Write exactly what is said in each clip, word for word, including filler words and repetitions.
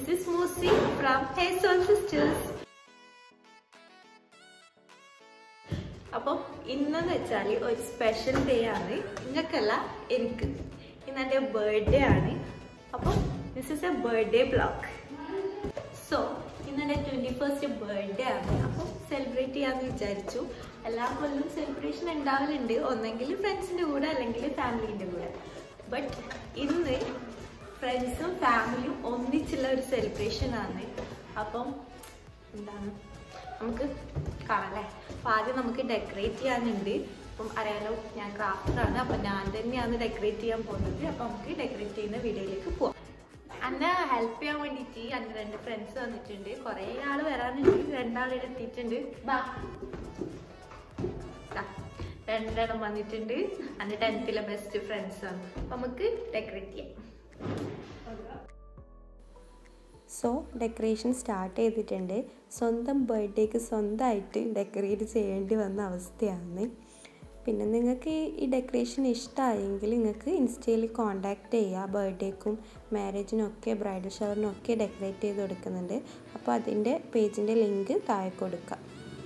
This is Musi from Hey Soul Sisters. അപ്പോൾ ഇന്നെന്ന് വെച്ചാൽ ഒരു സ്പെഷ്യൽ ഡേ ആണ്. നിങ്ങൾക്കല്ല, എനിക്ക്. ഇന്ന് എൻ്റെ ബർത്ത്ഡേ ആണ്. അപ്പോൾ this is a birthday blog. So ഇന്നെൻ്റെ ട്വൻറ്റി ഫസ്റ്റ് ബർത്ത്ഡേ ആണ്. അപ്പോൾ സെലിബ്രേറ്റ് ചെയ്യാമെന്ന് വിചാരിച്ചു. എല്ലാ കൊല്ലം സെലിബ്രേഷൻ ഉണ്ടാവലുണ്ട്, ഒന്നെങ്കിൽ ഫ്രണ്ട്സിൻ്റെ കൂടെ അല്ലെങ്കിൽ ഫാമിലീൻ്റെ കൂടെ. ബട്ട് ഇന്ന് ഫ്രണ്ട്സും ഫാമിലിയും ഒന്നിച്ചുള്ള ഒരു സെലിബ്രേഷൻ ആണ്. അപ്പം എന്താണ് നമുക്ക് കാണാല്ലേ. അപ്പം ആദ്യം നമുക്ക് ഡെക്കറേറ്റ് ചെയ്യാനുണ്ട്. അപ്പം അറിയാലോ, ഞാൻ ക്രാഫ്റ്ററാണ്. അപ്പം ഞാൻ തന്നെയാണ് ഡെക്കറേറ്റ് ചെയ്യാൻ പോകുന്നത്. അപ്പം നമുക്ക് ഡെക്കറേറ്റ് ചെയ്യുന്ന വീഡിയോയിലേക്ക് പോവാം. എന്നെ ഹെൽപ്പ് ചെയ്യാൻ വേണ്ടിയിട്ട് എൻ്റെ രണ്ട് ഫ്രണ്ട്സ് വന്നിട്ടുണ്ട്. കുറേ ആൾ വരാനുണ്ട്. രണ്ടാളിവിടെ എത്തിയിട്ടുണ്ട്. ബാ രണ്ടെണ്ണം വന്നിട്ടുണ്ട്. എൻ്റെ ടെൻത്തിലെ ബെസ്റ്റ് ഫ്രണ്ട്സാണ്. അപ്പം നമുക്ക് ഡെക്കറേറ്റ് ചെയ്യാം. സോ ഡെക്കറേഷൻ സ്റ്റാർട്ട് ചെയ്തിട്ടുണ്ട്. സ്വന്തം ബർത്ത്ഡേക്ക് സ്വന്തമായിട്ട് ഡെക്കറേറ്റ് ചെയ്യേണ്ടി വന്ന അവസ്ഥയാണ്. പിന്നെ നിങ്ങൾക്ക് ഈ ഡെക്കറേഷൻ ഇഷ്ടമായെങ്കിൽ നിങ്ങൾക്ക് ഇൻസ്റ്റയിൽ കോൺടാക്റ്റ് ചെയ്യുക. ബർത്ത്ഡേക്കും മാരേജിനൊക്കെ ബ്രൈഡൽ ഷവറിനൊക്കെ ഡെക്കറേറ്റ് ചെയ്ത് കൊടുക്കുന്നുണ്ട്. അപ്പോൾ അതിൻ്റെ പേജിൻ്റെ ലിങ്ക് താഴെ കൊടുക്കുക.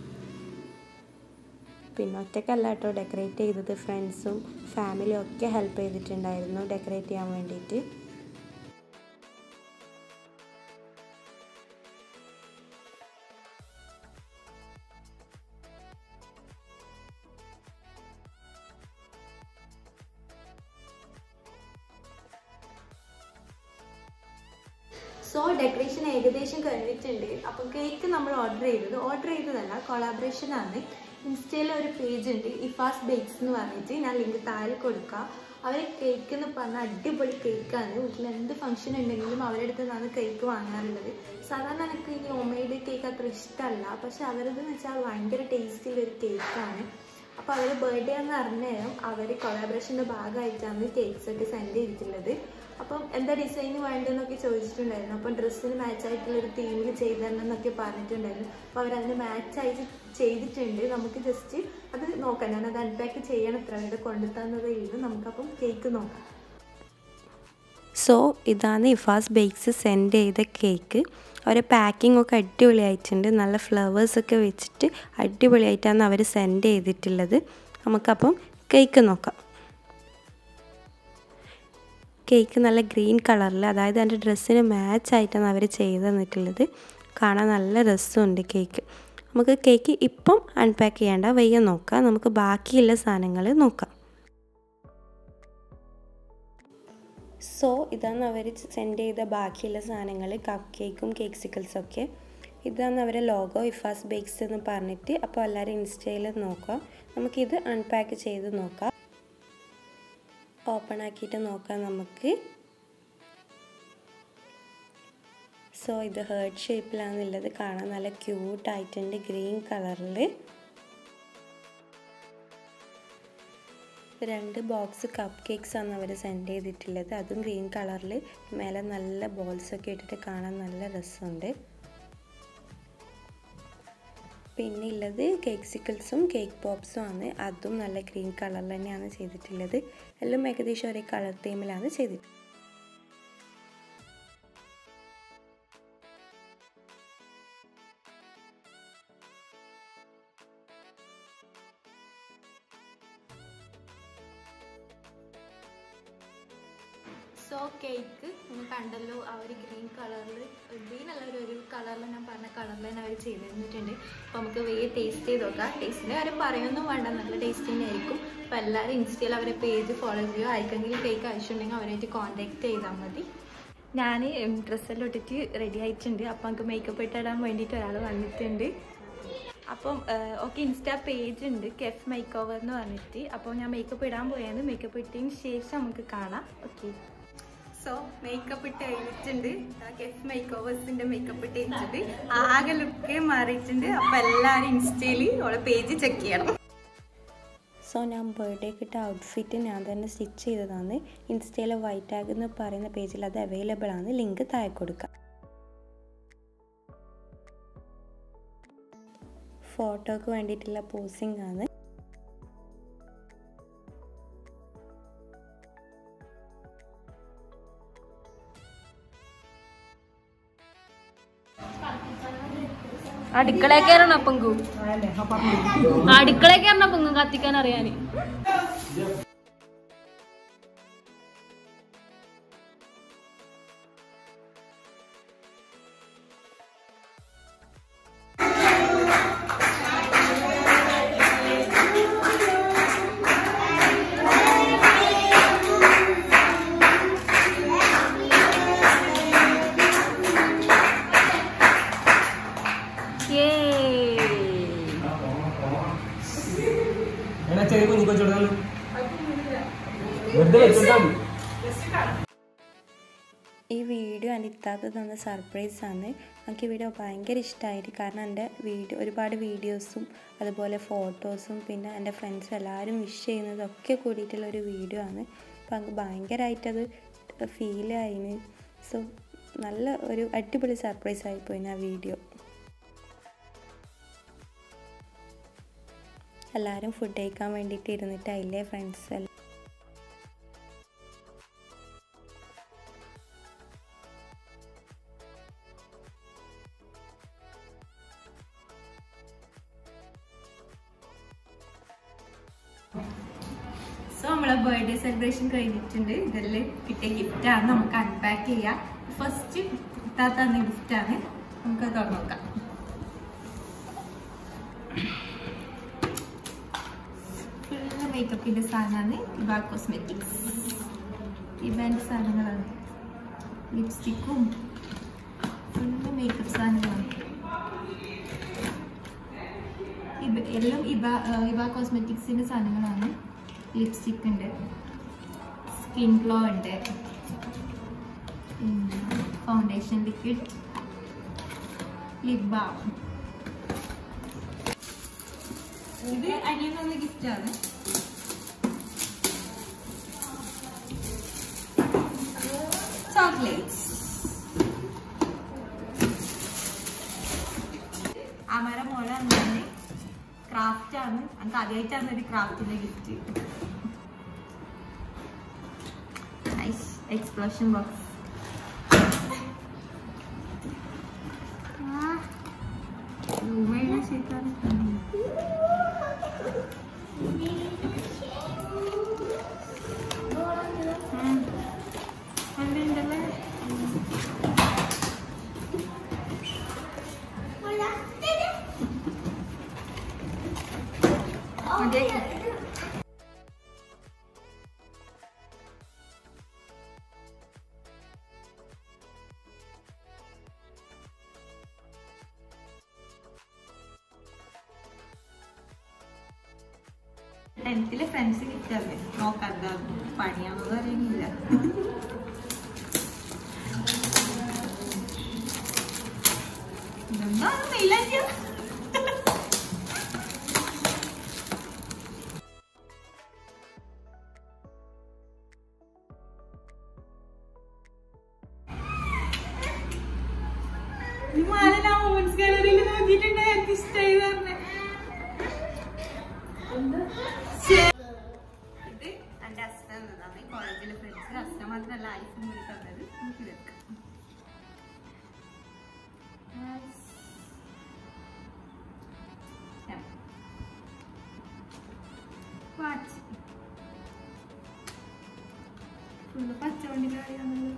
പിന്നെ ഒറ്റയ്ക്കല്ല കേട്ടോ ഡെക്കറേറ്റ് ചെയ്തത്, ഫ്രണ്ട്സും ഫാമിലിയും ഒക്കെ ഹെൽപ്പ് ചെയ്തിട്ടുണ്ടായിരുന്നു ഡെക്കറേറ്റ് ചെയ്യാൻ വേണ്ടിയിട്ട്. സോ ഡെക്കറേഷൻ ഏകദേശം കഴിഞ്ഞിട്ടുണ്ട്. അപ്പം കേക്ക് നമ്മൾ ഓർഡർ ചെയ്തത് ഓർഡർ ചെയ്തതല്ല കൊളാബറേഷൻ ആണ്. ഇൻസ്റ്റയിൽ ഒരു പേജ് ഉണ്ട്, ഇഫാസ് ബേക്സ് എന്ന് പറഞ്ഞിട്ട്. ഞാൻ ലിങ്ക് താഴെ കൊടുക്കാം. അവർ കേക്ക് എന്ന് പറഞ്ഞാൽ അടിപൊളി കേക്കാണ്. വീട്ടിൽ എന്ത് ഫംഗ്ഷൻ ഉണ്ടെങ്കിലും അവരുടെ അടുത്ത് നിന്നാണ് കേക്ക് വാങ്ങാറുള്ളത്. സാധാരണ എനിക്ക് ഈ ഹോം മെയ്ഡ് കേക്ക് അത്ര ഇഷ്ടമല്ല, പക്ഷെ അവരതെന്ന് വെച്ചാൽ ഭയങ്കര ടേസ്റ്റിലൊരു കേക്കാണ്. അപ്പോൾ അവർ ബർത്ത്ഡേ എന്ന് അറിഞ്ഞേരം അവർ കൊളാബറേഷൻ്റെ ഭാഗമായിട്ടാണ് കേക്ക്സ് ഒക്കെ സെൻഡ് ചെയ്തിട്ടുള്ളത്. അപ്പം എന്താ ഡിസൈന് വേണ്ടതെന്നൊക്കെ ചോദിച്ചിട്ടുണ്ടായിരുന്നു. അപ്പം ഡ്രസ്സിന് മാച്ചായിട്ടുള്ളൊരു തീമിൽ ചെയ്ത് തരണം എന്നൊക്കെ പറഞ്ഞിട്ടുണ്ടായിരുന്നു. അപ്പോൾ അവരതിന് മാച്ചായിട്ട് ചെയ്തിട്ടുണ്ട്. നമുക്ക് ജസ്റ്റ് അത് നോക്കാം. ഞാനത് അൺപാക്ക് ചെയ്യണം. എത്ര അവരുടെ കൊണ്ടു തന്നതേ ഉള്ളൂ. നമുക്കപ്പം കേക്ക് നോക്കാം. സോ ഇതാണ് ഇഫാസ് ബേക്സ് സെൻഡ് ചെയ്ത കേക്ക്. അവരെ പാക്കിംഗ് ഒക്കെ അടിപൊളിയായിട്ടുണ്ട്. നല്ല ഫ്ലവേഴ്സൊക്കെ വെച്ചിട്ട് അടിപൊളിയായിട്ടാണ് അവർ സെൻഡ് ചെയ്തിട്ടുള്ളത്. നമുക്കപ്പം കേക്ക് നോക്കാം. കേക്ക് നല്ല ഗ്രീൻ കളറിൽ, അതായത് എൻ്റെ ഡ്രസ്സിന് മാച്ചായിട്ടാണ് അവർ ചെയ്ത് തന്നിട്ടുള്ളത്. കാണാൻ നല്ല രസമുണ്ട് കേക്ക്. നമുക്ക് കേക്ക് ഇപ്പം അൺപാക്ക് ചെയ്യേണ്ട, വയ്യ നോക്കാം. നമുക്ക് ബാക്കിയുള്ള സാധനങ്ങൾ നോക്കാം. സോ ഇതാണ് അവർ സെൻഡ് ചെയ്ത ബാക്കിയുള്ള സാധനങ്ങൾ, കപ്പ് കേക്കും കേക്ക്സിക്കിൾസും ഒക്കെ. ഇതാണ് അവരെ ലോഗോ, ഇഫാസ് ബേക്സ് എന്ന് പറഞ്ഞിട്ട്. അപ്പോൾ എല്ലാവരും ഇൻസ്റ്റയിൽ നോക്കാം. നമുക്കിത് അൺപാക്ക് ചെയ്ത് നോക്കാം. ഓപ്പൺ ആക്കിയിട്ട് നോക്കാം നമുക്ക്. സോ ഇത് ഹേർട്ട് ഷേപ്പിലാണുള്ളത്. കാണാൻ നല്ല ക്യൂട്ടായിട്ടുണ്ട്, ഗ്രീൻ കളറിൽ. രണ്ട് ബോക്സ് കപ്പ് കേക്ക്സ് ആണ് അവർ സെൻഡ് ചെയ്തിട്ടുള്ളത്. അതും ഗ്രീൻ കളറിൽ. മേലെ നല്ല ബോൾസൊക്കെ ഇട്ടിട്ട് കാണാൻ നല്ല രസമുണ്ട്. പിന്നെ ഉള്ളത് കേക്ക്സിക്കിൾസും കേക്ക് പോപ്സും ആണ്. അതും നല്ല ഗ്രീൻ കളറിൽ തന്നെയാണ് ചെയ്തിട്ടുള്ളത്. എല്ലാം ഏകദേശം ഒരേ കളർ തീമിലാണ് ചെയ്തിട്ടുള്ളത്. സോ കേക്ക് നിങ്ങൾ കണ്ടല്ലോ, ആ ഒരു ഗ്രീൻ കളറിൽ, ഗ്രീൻ അല്ല ഒരു ഒരു കളറിൽ, ഞാൻ പറഞ്ഞ കളറിൽ തന്നെ അവർ ചെയ്ത് തന്നിട്ടുണ്ട്. അപ്പോൾ നമുക്ക് വേഗം ടേസ്റ്റ് ചെയ്ത് നോക്കാം. ടേസ്റ്റിൻ്റെ കാര്യം പറയൊന്നും വേണ്ട, നല്ല ടേസ്റ്റ് തന്നെ ആയിരിക്കും. അപ്പോൾ എല്ലാവരും ഇൻസ്റ്റയിൽ അവരെ പേജ് ഫോളോ ചെയ്യുക. ആർക്കെങ്കിലും കേക്ക് ആവശ്യമുണ്ടെങ്കിൽ അവരായിട്ട് കോൺടാക്ട് ചെയ്താൽ മതി. ഞാൻ ഡ്രസ്സെല്ലാം ഇട്ടിട്ട് റെഡി ആയിട്ടുണ്ട്. അപ്പോൾ നമുക്ക് മേക്കപ്പ് ഇട്ടിടാൻ വേണ്ടിയിട്ട് ഒരാൾ വന്നിട്ടുണ്ട്. അപ്പം ഓക്കെ, ഇൻസ്റ്റാ പേജ് ഉണ്ട്, കെഫ് മേക്ക് ഓവർ എന്ന് പറഞ്ഞിട്ട്. അപ്പോൾ ഞാൻ മേക്കപ്പ് ഇടാൻ പോയാണ്. മേക്കപ്പ് ഇട്ടതിന് ശേഷം നമുക്ക് കാണാം. ഓക്കെ, സോ മേക്കപ്പ് ഇട്ട് കഴിഞ്ഞിട്ടുണ്ട്. കെഫ് മേക്ക് ഓവേഴ്സിൻ്റെ മേക്കപ്പ് ഇട്ട് കഴിഞ്ഞിട്ടുണ്ട്. ആകെ ലുക്കേ മാറിയിട്ടുണ്ട്. അപ്പോൾ എല്ലാവരും ഇൻസ്റ്റയിൽ ഓളെ പേജ് ചെക്ക് ചെയ്യണം. സോ ഞാൻ ബർത്ത്ഡേക്ക് ഇട്ട ഔട്ട്ഫിറ്റ് ഞാൻ തന്നെ സ്റ്റിച്ച് ചെയ്തതാണ്. ഇൻസ്റ്റയിലെ വൈറ്റ് ടാഗ് എന്ന് പറയുന്ന പേജിൽ അത് അവൈലബിൾ ആണ്. ലിങ്ക് താഴെ കൊടുക്കാം. ഫോട്ടോക്ക് വേണ്ടിയിട്ടുള്ള പോസിംഗ് ആണ്. അടുക്കളയിൽ കയറണ പൊങ്കു അടുക്കളയിൽ കയറണ പൊങ്കും കത്തിക്കാൻ അറിയാന്. ഈ വീഡിയോ അനിത്താത്ത തന്ന സർപ്രൈസാണ്. എനിക്ക് ഈ വീഡിയോ ഭയങ്കര ഇഷ്ടമായിട്ട്, കാരണം എൻ്റെ വീഡിയോ ഒരുപാട് വീഡിയോസും അതുപോലെ ഫോട്ടോസും പിന്നെ എൻ്റെ ഫ്രണ്ട്സും എല്ലാവരും വിഷ് ചെയ്യുന്നതൊക്കെ കൂടിയിട്ടുള്ളൊരു വീഡിയോ ആണ്. അപ്പോൾ എനിക്ക് ഭയങ്കരമായിട്ടത് ഫീൽ ആയിന്. സോ നല്ല ഒരു അടിപൊളി സർപ്രൈസ് ആയിപ്പോയി ആ വീഡിയോ. എല്ലാവരും ഫുഡ് കഴിക്കാൻ വേണ്ടിയിട്ട് ഇരുന്നിട്ടായില്ലേ ഫ്രണ്ട്സ് എല്ലാം. സോ നമ്മളെ ബർത്ത്ഡേ സെലിബ്രേഷൻ കഴിഞ്ഞിട്ടുണ്ട്. ഇതെല്ലാം കിട്ടിയ ഗിഫ്റ്റാണ്, നമുക്ക് അൺപാക്ക് ചെയ്യാം. ഫസ്റ്റ് ഇത്താത്ത തന്ന ഗിഫ്റ്റാണ്, നമുക്ക് തുറന്നു നോക്കാം. ഫുള്ള് മേക്കപ്പിന്റെ സാധനമാണ്. ഇബ കോസ്മെറ്റിക്സ്, ഇബാൻ്റെ സാധനങ്ങളാണ്. ലിപ്സ്റ്റിക്കും ഫുള്ള് മേക്കപ്പ് സാധനങ്ങളാണ്. എല്ലാം ഇബ ഇബ കോസ്മെറ്റിക്സിന്റെ സാധനങ്ങളാണ്. ലിപ്സ്റ്റിക് ഉണ്ട്, സ്കിൻ ഗ്ലോ ഉണ്ട്, ഫൗണ്ടേഷൻ ലിക്വിഡ്, ലിപ് ബാം. ഇത് അനിയനുള്ള ഗിഫ്റ്റാണ്. ചോക്ലേറ്റ്സ്. അമര മോളെ അങ്ങനെ ക്രാഫ്റ്റ് ആണ്. നമുക്ക് ആദ്യമായിട്ടാണ് ഒരു ക്രാഫ്റ്റിന്റെ ഗിഫ്റ്റ്. Nice explosion box. ടെൻത്തിലെ ഫ്രണ്ട്സ് കിട്ടാതെ നോക്കാത്ത പണിയാണെന്ന് പറയുന്നില്ല. ഗാലറിയിൽ നോക്കിയിട്ടുണ്ട്. എനിക്ക് ഇഷ്ടമായി പറഞ്ഞ ഇത് എന്റെ അച്ഛൻ തന്നതാണ്. കോളേജിലെ ഫ്രണ്ട്സ് അച്ഛൻ മാത്രമല്ല ഐഫോൺ കൂടി തന്നത്. നമുക്ക് ഇതെടുക്കാം. വാച്ച് ഫുള്ള് പച്ചവണ്ടിന്റെ കാര്യമാണല്ലോ.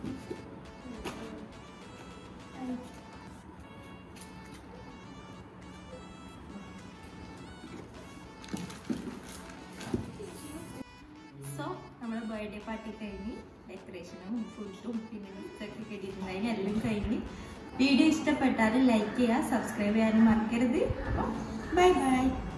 നമ്മുടെ ബർത്ത്ഡേ പാർട്ടി കഴിഞ്ഞ് ഡെക്കറേഷനും ഫുഡും പിന്നെ ഗിഫ്റ്റൊക്കെ കിട്ടിയിട്ടുണ്ടായി. എല്ലാം കഴിഞ്ഞ് വീഡിയോ ഇഷ്ടപ്പെട്ടാൽ ലൈക്ക് ചെയ്യുക, സബ്സ്ക്രൈബ് ചെയ്യാനും മറക്കരുത്. Bye by.